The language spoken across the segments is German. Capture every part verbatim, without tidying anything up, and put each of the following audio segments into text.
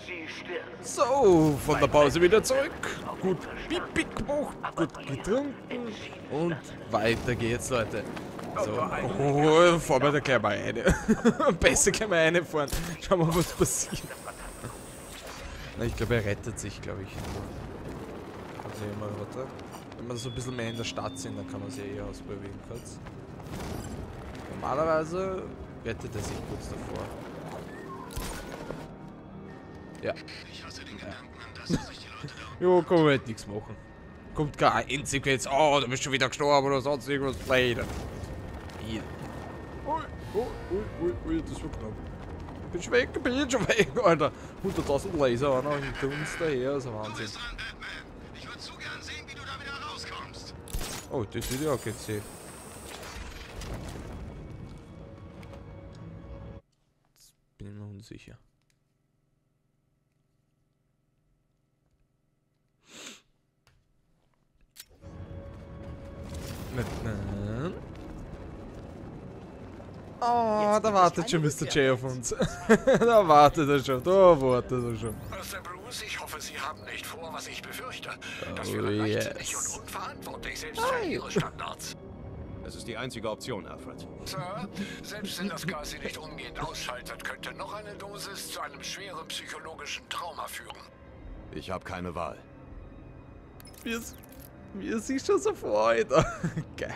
So, von der Pause wieder zurück. Gut Pipi gemacht, gut getrunken und weiter geht's, Leute. So, oh, fahren wir da gleich mal eine. Besser gleich mal eine fahren. Schauen wir mal, was passiert. Na, ich glaube, er rettet sich, glaube ich. Also, immer, warte. Wenn wir so ein bisschen mehr in der Stadt sind, dann kann man sich eh ausbewegen kurz. Normalerweise rettet er sich kurz davor. Ja. Ich hasse den Gedanken, dass sich die Leute da Jo, kann man halt nichts machen. Kommt keine Endsequenz. Oh, du bist schon wieder gestorben oder sonst irgendwas. Leider. Ui, ui, ui, ui, ui, das war knapp. Bin schon weg, bin schon weg, Alter. hunderttausend Laser an und hinter uns daher, also Wahnsinn. Ich würde so gern sehen, wie du da wieder rauskommst. Oh, das will ich auch jetzt sehen. Jetzt bin ich mir unsicher. Oh, da wartet schon Mister J auf uns. Da wartet er schon, da wartet er schon. Mister Bruce, ich hoffe, Sie haben nicht vor, was ich befürchte. Das Oh, wäre yes. leichtsinnig und unverantwortlich, selbst für Ihre Standards. Das ist die einzige Option, Alfred. Sir, selbst wenn das Gas Sie nicht umgehend ausschaltet, könnte noch eine Dosis zu einem schweren psychologischen Trauma führen. Ich habe keine Wahl. Wie es, wie es sich schon so freut. Geil.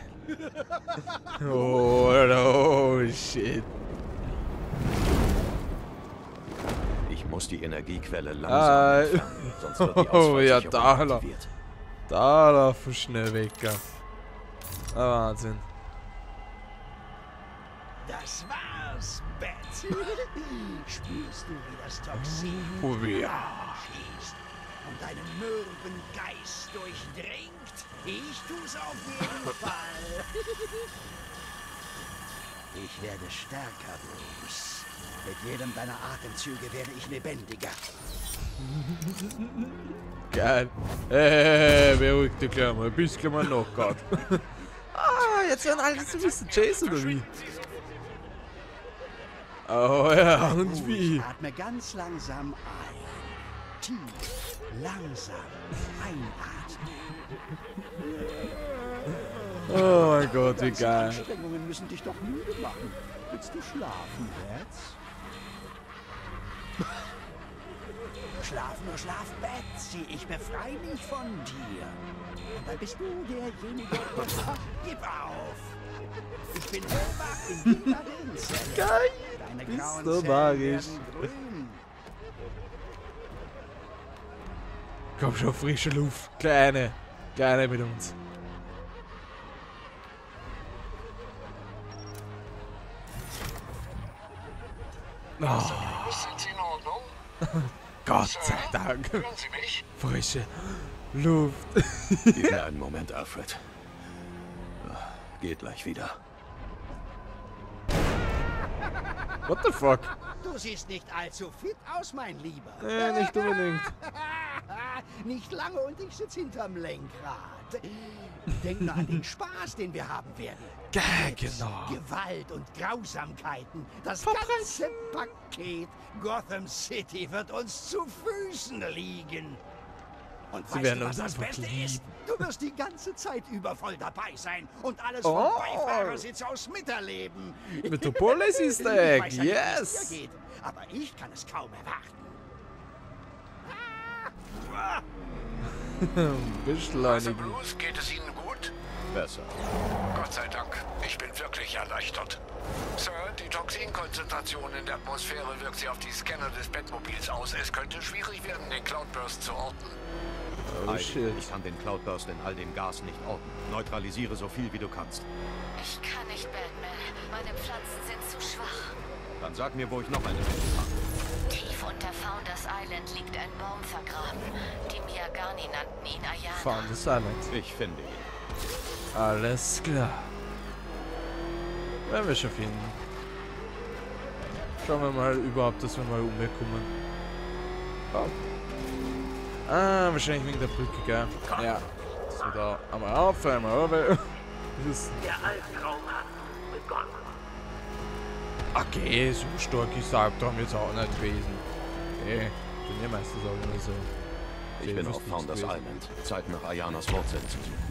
Oh, oh, shit. Ich muss die Energiequelle langsam Ah, entfernen, sonst wird die oh, ja, Ausfallsicherung da, da, aktiviert. da laufen schnell weg. Ah, Wahnsinn. Das war's, Betsy. Spürst du, wie das Toxin Oh, ja. schießt und deinen mürben Geist durchdringt? Ich tu's auf jeden Fall. Ich werde stärker, Bruce. Mit jedem deiner Atemzüge werde ich lebendiger. Geil. Äh, beruhig dich gleich mal. Ein bisschen mal Knockout. Ah, jetzt werden alle so Mister J's oder wie? Oh ja, und wie? Atme ganz langsam ein. Tief, langsam einatmen. Oh mein Gott, wie Ganze geil. Anstrengungen müssen dich doch müde machen. Willst du schlafen, Herz? Schlaf nur, schlaf, Betsy. Ich befreie mich von dir. Und dann bist du derjenige... Gib auf! Ich bin hellwach in jeder Hirnzelle. Geil. Deine Bist grauen du Zellen magisch. werden grün. Komm schon, frische Luft. Kleine. Kleine mit uns. Oh, Sind Sie in Ordnung? Gott sei Dank. Hören Sie mich? Frische Luft. Gib mir einen Moment, Alfred. Geht gleich wieder. What the fuck? Du siehst nicht allzu fit aus, mein Lieber. Nee, nicht unbedingt. Nicht lange und ich sitze hinterm Lenkrad. Denk nur an den Spaß, den wir haben werden. Geil, genau. Gewalt und Grausamkeiten. Das Verbrechen. ganze Paket. Gotham City wird uns zu Füßen liegen. Und Sie weißt werden du, uns was das einfach Beste lieben. ist? Du wirst die ganze Zeit über voll dabei sein und alles Oh. vom Beifahrersitz aus miterleben. Metropolis ist Ich Egg, weiß ja nicht, wie es yes. dir geht, aber ich kann es kaum erwarten. Mister Beschleunigen. Bruce, geht es Ihnen gut? Besser. Gott sei Dank. Ich bin wirklich erleichtert. Sir, die Toxinkonzentration in der Atmosphäre wirkt sich auf die Scanner des Bettmobils aus. Es könnte schwierig werden, den Cloudburst zu orten. Oh Heidi, shit. ich kann den Cloudburst in all dem Gas nicht orten. Neutralisiere so viel wie du kannst. Ich kann nicht, Batman. Meine Pflanzen sind zu schwach. Dann sag mir, wo ich noch eine finde. Tief unter Founders Island liegt ein Baum vergraben. Die Miyagani nannten ihn Ayana. Found the Silent. Ich finde ihn. Alles klar. Werden wir schon finden. Schauen wir mal überhaupt, dass wir mal umkommen. Oh. Ah, wahrscheinlich wegen der Brücke, gell? Ja. So, da einmal auf, einmal runter. Das ist Der Albtraum hat begonnen. okay, so stark ist der Albtraum jetzt auch nicht gewesen. Okay. Tun ja meistens auch immer so. Ich bin auf Founders Island. Zeit nach Ayanas Wortsätze zu suchen.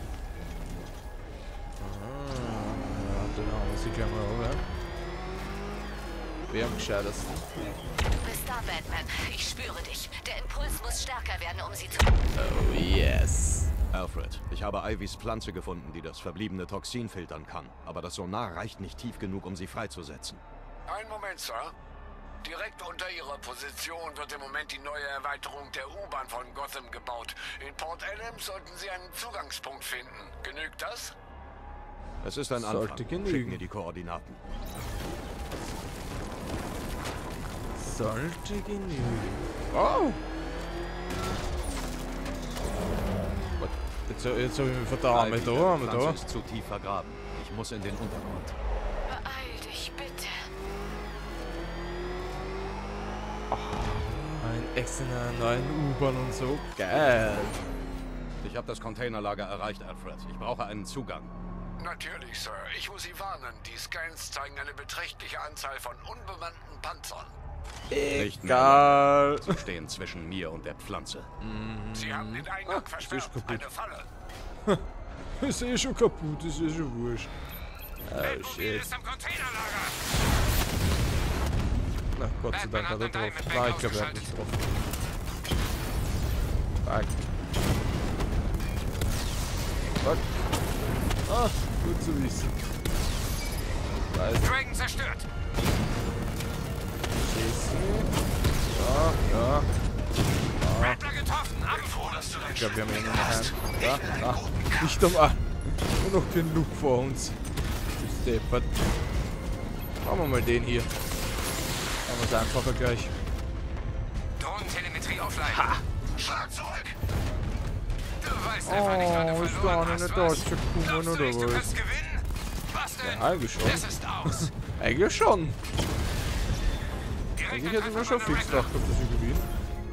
Ah, ja, dann haben wir sie gleich mal over. Wir haben gescheitersten. Du bist da, Batman. Ich spüre dich. Der Impuls muss stärker werden, um sie zu... Oh, yes. Alfred, ich habe Ivys Pflanze gefunden, die das verbliebene Toxin filtern kann. Aber das Sonar reicht nicht tief genug, um sie freizusetzen. Einen Moment, Sir. Direkt unter Ihrer Position wird im Moment die neue Erweiterung der U-Bahn von Gotham gebaut. In Port Adams sollten Sie einen Zugangspunkt finden. Genügt das? Es ist ein Sollte Anfang. genügen. Schick mir die Koordinaten. Sollte genügen. Oh! Jetzt, jetzt habe ich mich verdammt. Ivy, Da, die haben wir Pflanze da. ist zu tief vergraben. Ich muss in den Untergrund. Beeil dich, bitte. Ein extra neuen U-Bahn und so. Geil. Ich habe das Containerlager erreicht, Alfred. Ich brauche einen Zugang. Natürlich, Sir. Ich muss Sie warnen. Die Scans zeigen eine beträchtliche Anzahl von unbemannten Panzern. Nicht mehr Egal. lange. Sie stehen zwischen mir und der Pflanze. Sie haben den Eingang Ah, das ist versperrt. kaputt. Eine Falle. Ist eh schon kaputt, ist eh schon wurscht. Oh Batmobil shit. ist am Containerlager. Na, Gott sei Dank hat er drauf. Nein, ich glaube, er hat nicht getroffen. Fuck. Fuck. Ah, gut zu wissen. Weiß. Dragon zerstört. Ja, ja. Rattler getroffen. Ab. Ich glaube, wir haben ihn noch einen. Ja, na, nicht einmal. Nur noch genug vor uns. Du Steppert. Machen wir mal den hier. Machen wir es einfacher gleich. Drohnentelemetrie offline. Ha. Schlag zurück. Du weißt einfach nicht, wann du Oh, ist verloren gar hast, nicht was? Deutsche Kummern Glaubst du oder nicht, du was? kannst gewinnen? Was denn? Ja, eigentlich schon. Es ist aus. Eigentlich schon. Direkt Eigentlich hätte ich mir schon fix gedacht, ob das ich gewinne.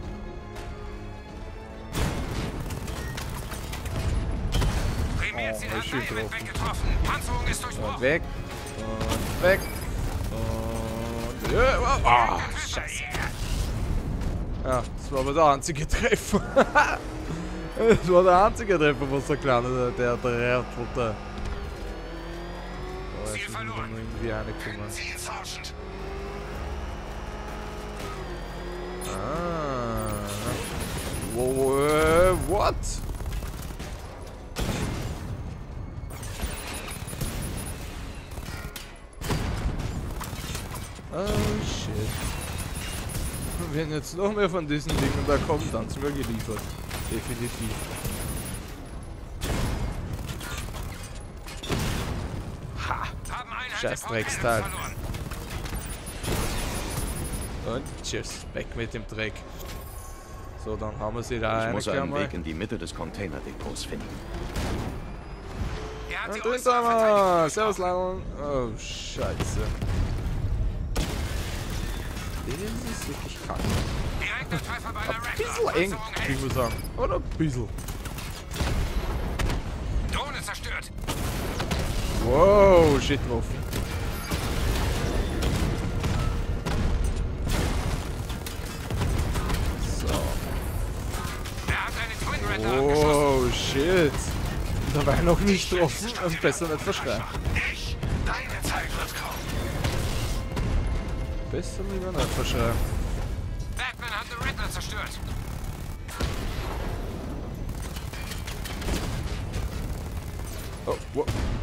Prämiert sie Oh, hat schön Diamond getroffen. weggetroffen. Panzerung ist Und durchbrochen. weg. Und weg. Und... Ja, oh, ah, scheiße. Ja, das war aber der einzige Treffer. Das war der einzige Treffer, was der Kleine, der Dreiertrutter. Oh, jetzt müssen wir dann irgendwie reinkommen. Sie, Sergeant. Ah. Wow, äh, what? Oh shit. Wenn jetzt noch mehr von diesen Dingen da kommt, dann sind wir geliefert. Definitiv. Ha! Haben Einheit Scheiß in Port Drecksteil. Adams verloren. Und tschüss, weg mit dem Dreck. So, dann haben wir sie da Ich rein. muss einen Weg in die Mitte des Containerdepots finden. Er hat die Und drin äußere sind wir. Verteidigung Servus, gesprochen. Leon. Oh, scheiße. Das ist wirklich kacke. Direkter Treffer bei der Ein Rattler. bisschen eng, Panzerung ich hält. muss sagen. Oder ein bisschen. Drohne zerstört. Wow, shit drauf. So. Er hat eine Twin Rattler abgeschossen. Oh, shit. Da war er noch nicht getroffen. Und besser nicht verschreien. Ich. Deine Zeit wird kommen. Besser lieber nicht verschreien. Batman hat den Rattler zerstört. Oh, wow.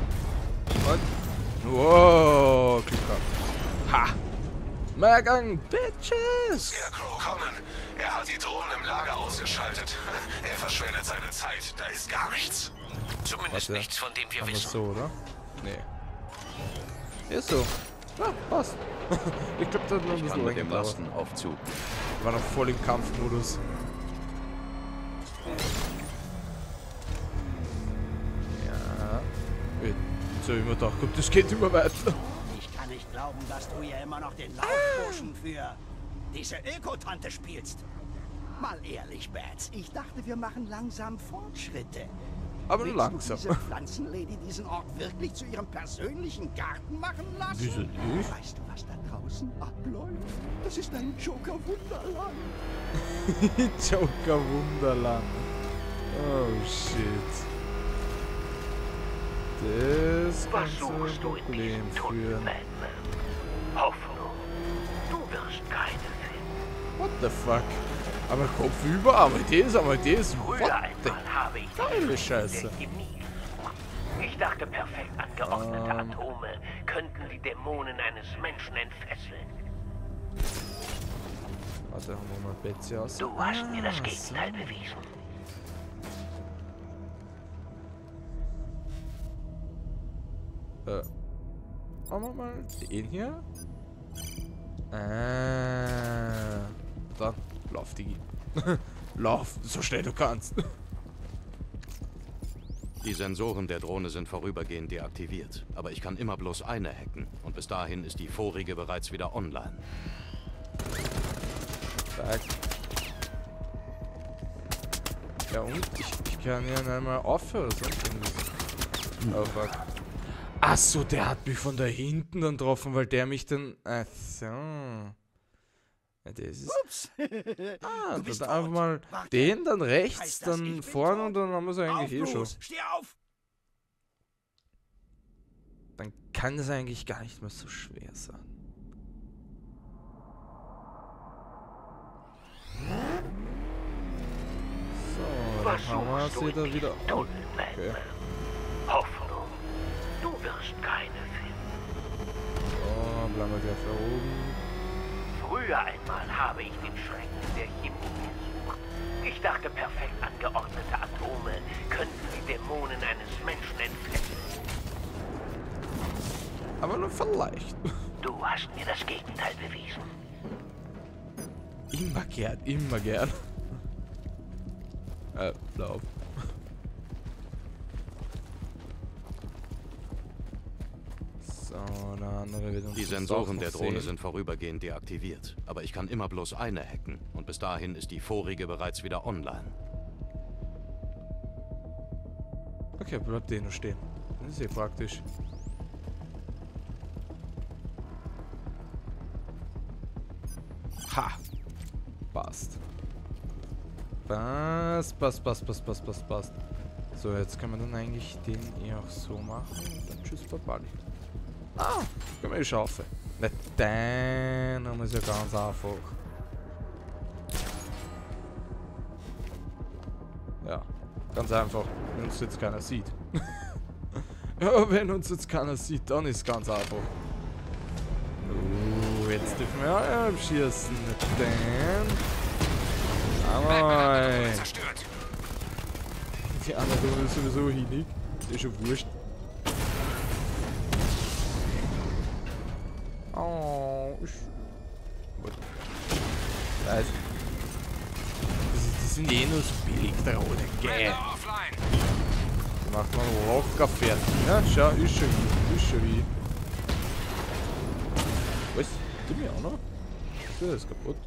Und. Wow, Glück gehabt. Ha! Mehrgang, Bitches! Scarecrow, kommen. Er hat die Drohnen im Lager ausgeschaltet. Er verschwendet seine Zeit. Da ist gar nichts. Zumindest Warte. nichts, von dem wir Aber wissen. so, oder? Nee. Ist so. Ja, passt. Ich glaube, das hat noch ein Ich kann bisschen mit länger dem gedauert. Lastenaufzug. War noch voll im Kampfmodus. Ja. Jetzt habe ich mir gedacht, guck, das geht immer weiter. Ich kann nicht glauben, dass du hier immer noch den Laufburschen für diese Öko-Tante spielst. Mal ehrlich, Bats, ich dachte, wir machen langsam Fortschritte. Aber Willst langsam. du diese Pflanzenlady diesen Ort wirklich zu ihrem persönlichen Garten machen lassen? Wieso nicht? Weißt du, was da draußen abläuft? Das ist ein Joker-Wunderland. Joker-Wunderland. Oh, shit. Das Was kann zu einem suchst du in Problem diesem Tunnel, führen. Batman? Hoffnung. Du wirst keine finden. What the fuck? Aber kopfüber, aber das, aber das. What Früher the einmal habe ich geile die Scheiße. der Chemie. Ich dachte, perfekt angeordnete Ähm. Atome könnten die Dämonen eines Menschen entfesseln. Warte, haben wir mal Betsy aus. Du hast mir das Ah, Gegenteil so. bewiesen. Äh. Machen wir mal den hier. Ah. Dann, lauf, Digi. Lauf, so schnell du kannst. Die Sensoren der Drohne sind vorübergehend deaktiviert, aber ich kann immer bloß eine hacken und bis dahin ist die vorige bereits wieder online. Zack. Ja und? Ich, ich kann ja nicht mal aufhören, sonst irgendwas. Oh fuck. Ach so, der hat mich von da hinten dann getroffen, weil der mich dann... Ach so. Ja, das ist... Ups. Ah, Du bist dann einfach tot. mal Warte. den, dann rechts, Heißt das, ich dann bin vorne tot? und dann haben wir es eigentlich Auf, eh schon. Bruce, steh auf! Dann kann es eigentlich gar nicht mehr so schwer sein. So, Was dann haben wir suchst du sie in da diesem wieder... Oh, Tunnel, okay. Batman? Hoffnung. Du wirst keine finden. So, bleiben wir gleich da oben. Früher einmal habe ich den Schrecken der Chemie gesucht. Ich dachte, perfekt angeordnete Atome könnten die Dämonen eines Menschen entfesseln. Aber nur vielleicht. Du hast mir das Gegenteil bewiesen. Immer gern, immer gern. Äh, lauf. So, der andere wird uns Die jetzt Sensoren auch der noch Drohne sehen. sind vorübergehend deaktiviert, aber ich kann immer bloß eine hacken und bis dahin ist die vorige bereits wieder online. Okay, bleibt eh noch stehen. Das ist eh praktisch. Ha! Passt. Passt, passt, passt, passt, passt, passt, passt. So, jetzt kann man dann eigentlich den eher auch so machen. Und dann tschüss, Babali. Ah, können wir eh schaffen. Na, dann haben wir es ja ganz einfach. Ja, ganz einfach, wenn uns jetzt keiner sieht. Ja, wenn uns jetzt keiner sieht, dann ist es ganz einfach. Uh, jetzt dürfen wir ja abschießen. Dann. Aber. Zerstört. Die andere Runde ist sowieso hinig. Das ist schon wurscht. Oh, ich. Gut. Weiß. Die sind eh nur so billig, Drohnen, gell? Bänder offline. Macht man locker fertig. Ja, schau, ist schon hin. Ist schon hin. Was? Die mir auch noch? Das ist kaputt.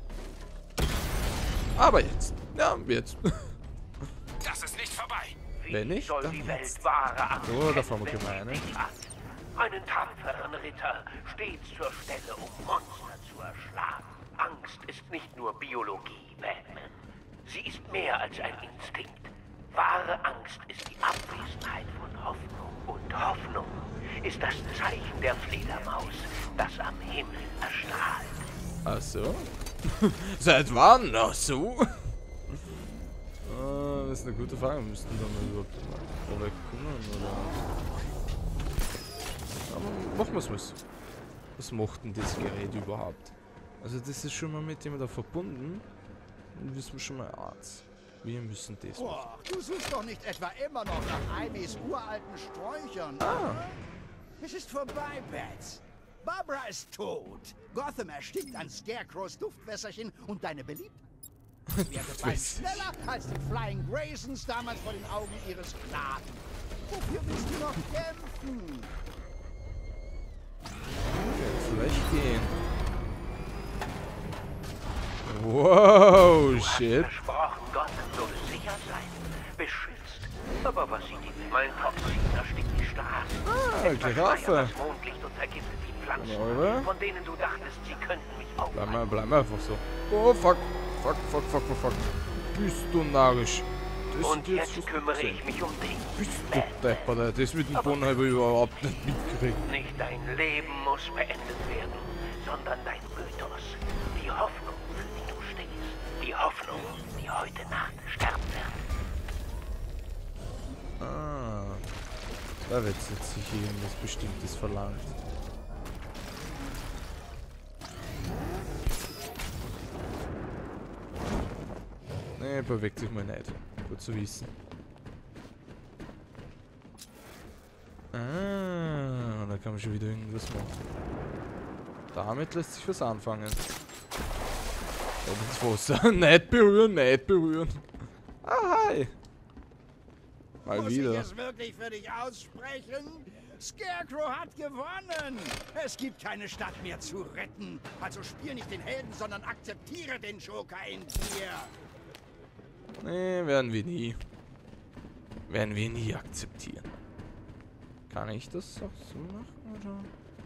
Aber jetzt. Ja, jetzt. Das ist nicht vorbei. Wie Wenn nicht, soll dann die jetzt. Welt wahre Angst So, da kennen, fahren wir wenn sie gemein, ne? dich hat? Einen tapferen Ritter, stets zur Stelle, um Monster zu erschlagen. Angst ist nicht nur Biologie, Batman. Sie ist mehr als ein Instinkt. Wahre Angst ist die Abwesenheit von Hoffnung. Und Hoffnung ist das Zeichen der Fledermaus, das am Himmel erstrahlt. Ach so? Seit wann? Ach so? Ah, das ist eine gute Frage. Wir müssten dann mal überhaupt mal vorwegkommen, oder? Aber machen wir es mal. Was macht denn das Gerät überhaupt? Also das ist schon mal mit dem da verbunden. Dann wissen wir schon mal eins. Wir müssen das machen. Boah, du suchst doch nicht etwa immer noch nach Ivys uralten Sträuchern. Ah. oder? Es ist vorbei, Bats. Barbara ist tot. Gotham erstickt an Scarecrows Duftwässerchen und deine Beliebte wird bald schneller als die Flying Graysons damals vor den Augen ihres Knaben. Wofür willst du noch kämpfen? Okay, vielleicht gehen. Wow, Du hast shit. versprochen, Gotham würde sicher sein, beschützt Aber was sieht die? Mein Toxin erstickt die Straßen. Ah, Giraffe. Das Mondlicht und vergiftet die Pflanzen, Oder? von denen du dachtest, sie könnten mich Bleib aufhalten. mal, bleib mal einfach so. Oh, fuck. Fuck, fuck, fuck, fuck, fuck. Bist du narrisch. Das Und jetzt was kümmere gesehen. ich mich um dich. Bist du deppert, das mit dem Bonn habe ich überhaupt nicht mitgekriegt. Nicht dein Leben muss beendet werden, sondern dein Mythos. Die Hoffnung, für die du stehst. Die Hoffnung, die heute Nacht sterben wird. Ah. Da wird jetzt sich irgendwas Bestimmtes verlangt. Nee, bewegt sich mal nicht. Gut zu wissen. Ah, da kann man schon wieder irgendwas machen. Damit lässt sich was anfangen. Ins Wasser. Nicht berühren, nicht berühren. Ah, hi. Mal Muss wieder. ich es wirklich für dich aussprechen? Scarecrow hat gewonnen! Es gibt keine Stadt mehr zu retten. Also spiel nicht den Helden, sondern akzeptiere den Joker in dir. Nee, werden wir nie. Werden wir nie akzeptieren. Kann ich das auch so machen,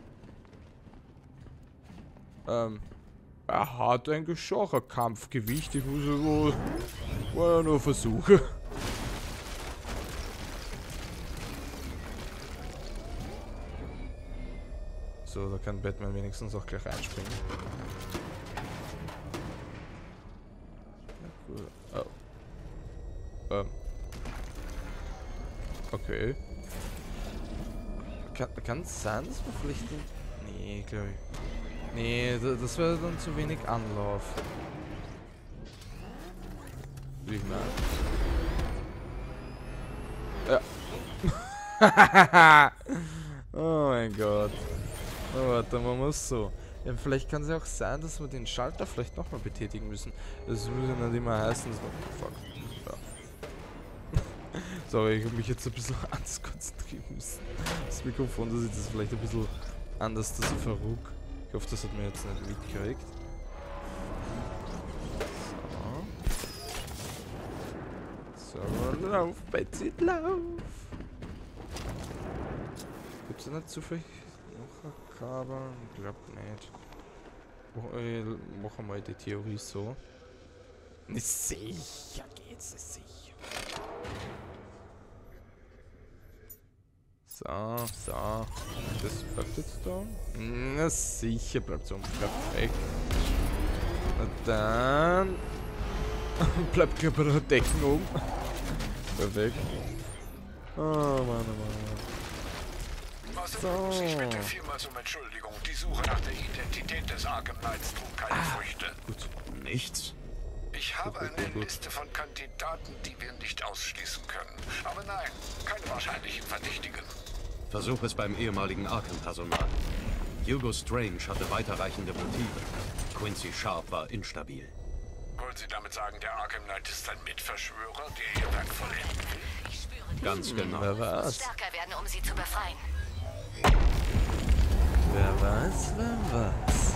oder? Ähm. Er hat eigentlich schon ein Kampfgewicht. Ich muss ja wohl. War ja nur Versuche. So, da kann Batman wenigstens auch gleich einspringen. Ja, cool. Oh. Ähm. Okay. Kann es sein, dass wir vielleicht... Nee, glaube ich. Nee, das wäre dann zu wenig Anlauf. Wie ich meine. Ja. Oh mein Gott. Oh, warte, machen wir es so. Ja, vielleicht kann es ja auch sein, dass wir den Schalter vielleicht nochmal betätigen müssen. Das muss ja nicht immer heißen, dass wir... Fuck. Ja. Sorry, ich habe mich jetzt ein bisschen anders konzentrieren müssen. Das Mikrofon, dass ich das vielleicht ein bisschen anders, dass ich verruck. Ich hoffe, das hat mir jetzt nicht mitgekriegt. So. So, lauf, Betsy, lauf! Gibt's da nicht zufällig noch ein Kabel? Ich glaub nicht. Machen wir mal die Theorie so. Nicht sicher geht's, nicht sicher. So, so. Das bleibt jetzt da. Na sicher bleibt so. Perfekt. Na dann. Bleibt gleich bei der Decken oben. Perfekt. Oh Mann, oh Mann. Was übrigens, ich bitte vielmals um Entschuldigung. Die Suche nach der Identität des Arkham Knights trug keine Ah, Früchte. Gut. Nichts? Ich habe Gut, gut, eine gut. Liste von Kandidaten, die wir nicht ausschließen können. Aber nein, keine wahrscheinlichen Verdächtigen. Versuch es beim ehemaligen Arkham-Personal. Hugo Strange hatte weiterreichende Motive. Quincy Sharp war instabil. Wollen Sie damit sagen, der Arkham Knight ist ein Mitverschwörer, der Ihr Werk vollenden will? Ich spüre die Ganz genau. Wer muss weiß? stärker werden, um sie zu befreien. Wer weiß, wer weiß.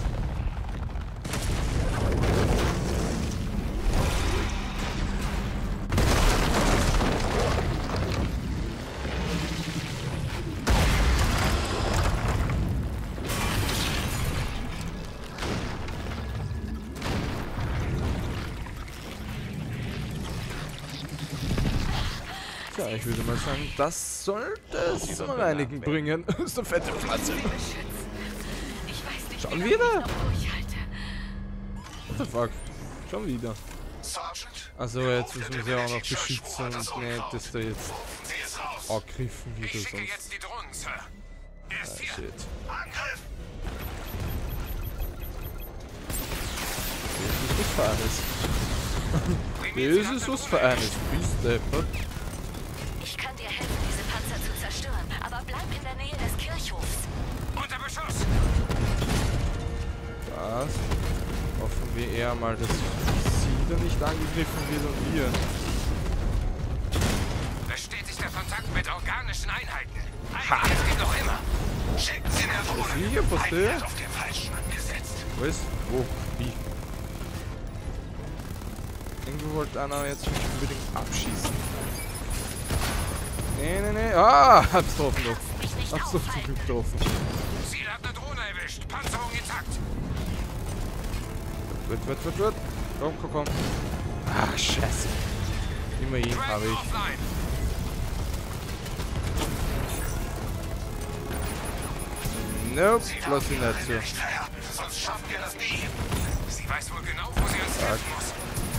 Ja, ich würde mal sagen, das sollte es zum Reinigen bringen. Das ist eine fette Pflanze. Ich weiß nicht, Schon wie lange wieder? ich noch durchhalte. What the fuck? Schon wieder. Sergeant, Also jetzt müssen wir sie auch noch beschützen und nicht, dass da jetzt sie ist raus. angegriffen wird Ich oder schicke sonst. jetzt die Drohnen, Sir. Er Ah, ist hier. shit. Angriff! Das ist was Feines. Das ist was Feines. Bis deppert. Ich kann dir helfen, diese Panzer zu zerstören, aber bleib in der Nähe des Kirchhofs. Unter Beschuss. Was? Hoffen wir eher mal, dass sie da nicht angegriffen wird und wir. Bestätigter Kontakt mit organischen Einheiten. Eigentlich geht noch immer. Schicken Sie mir Was ist denn hier passiert? auf den falschen angesetzt. Was? Wo? Wie? Irgendwo wollte einer jetzt mich unbedingt abschießen. Nee, nee, nee. Ah, hab's getroffen noch. Hab's doch zum Glück getroffen. Ziel hat eine Drohne erwischt. Panzerung intakt. Wird, wird, wird, wird. Komm, komm, komm. Ach, scheiße. Immerhin habe ich. Offline. Nope, lass ihn nicht zu. Sonst schaffen wir das nie. Sie weiß wohl genau, wo sie uns treffen muss.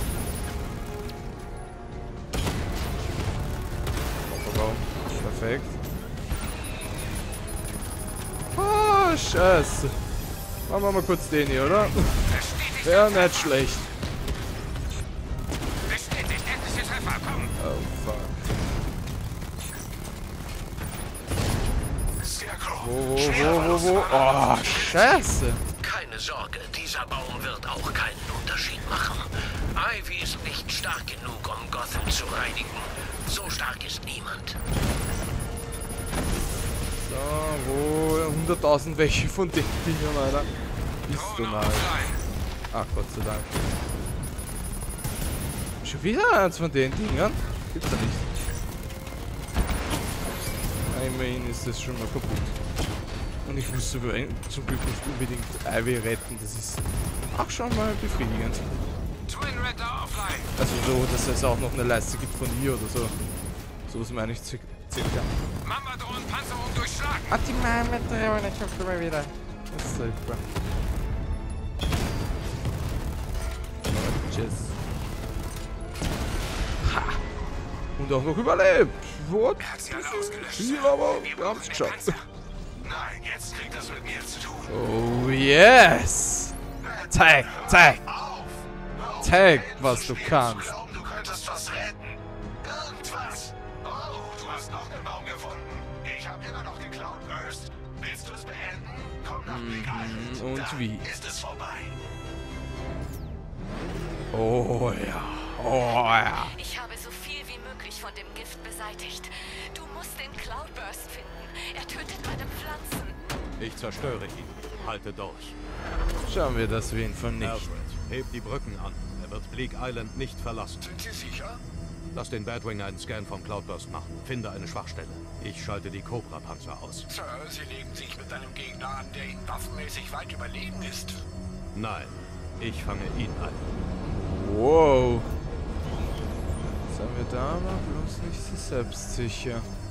Kofferraum. Perfekt. Ah, scheiße. Machen wir mal kurz den hier, oder? Bestätigt. Wäre nicht schlecht. Bestätigt. Endliche Treffer. Komm. Oh, fuck. Wo, wo, wo, wo, wo? Oh, scheiße. Keine Sorge, dieser Baum wird auch keinen Unterschied machen. Ivy ist nicht stark genug, um Gotham zu reinigen. So stark ist niemand. So, wo? hunderttausend welche von den Dingern, Alter. Bist du Drohne mal. offline. Ach, Gott sei Dank. Schon wieder eins von den Dingern? Gibt's ja nicht. Immerhin ist das schon mal kaputt. Und ich muss zum Glück nicht unbedingt Ivy retten. Das ist auch schon mal befriedigend. Twin Redder offline. Also so, dass es auch noch eine Leiste gibt von ihr oder so. So ist meine ich circa. Mamba-Drohnen Panzerung durchschlagen. Ah, die Mama-Drohne kommt immer wieder. Das ist super. Tschüss. Ha! Und auch noch überlebt. What? Er hat sie alle ausgelöscht. Hier aber, Wir wir haben's brauchen geschafft. den Panzer. Nein, jetzt kriegt das mit mir zu tun. Oh yes! Zeig, zeig! Zeig, was du kannst. Glauben, du könntest was retten. Irgendwas. Oh, du hast noch einen Baum gefunden. Ich habe immer noch die Cloudburst. Willst du es beenden? Komm nach Big Island. Und Dann wie? ist es vorbei. Oh ja, oh ja. Ich habe so viel wie möglich von dem Gift beseitigt. Du musst den Cloudburst finden. Er tötet meine Pflanzen. Ich zerstöre ihn. Halte durch. Schauen wir, dass wir ihn vernichten. Alfred, heb die Brücken an. Er wird Bleak Island nicht verlassen. Sind Sie sicher? Lass den Batwing einen Scan vom Cloudburst machen. Finde eine Schwachstelle. Ich schalte die Cobra-Panzer aus. Sir, Sie legen sich mit einem Gegner an, der Ihnen waffenmäßig weit überlegen ist. Nein, ich fange ihn ein. Wow. Seien wir da aber bloß nicht so selbstsicher.